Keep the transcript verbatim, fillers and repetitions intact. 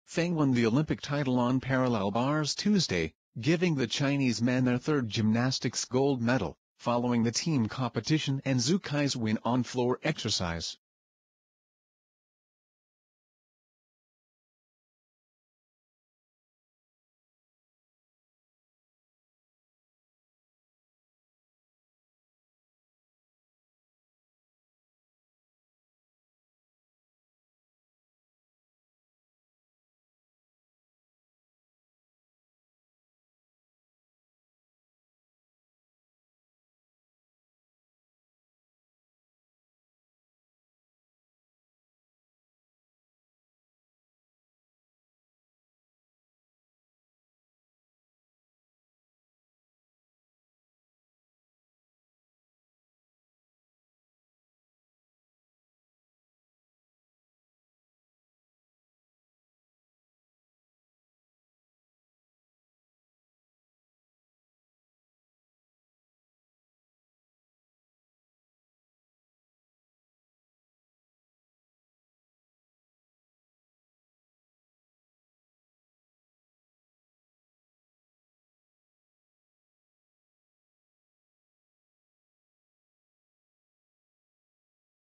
Feng won the Olympic title on parallel bars Tuesday, giving the Chinese men their third gymnastics gold medal, following the team competition and Zhu Kai's win on floor exercise.